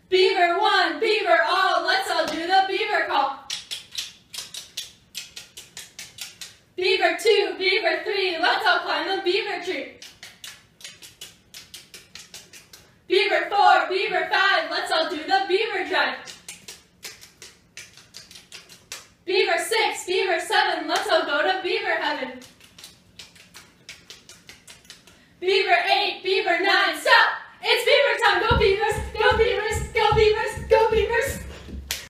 Beaver 1, beaver all, let's all do the beaver call. Beaver 2, beaver 3, let's all climb the beaver tree. Beaver 4, beaver 5, let's all do the beaver drive. Beaver 6, beaver 7, let's all go to beaver heaven. Beaver 8, beaver 9, stop!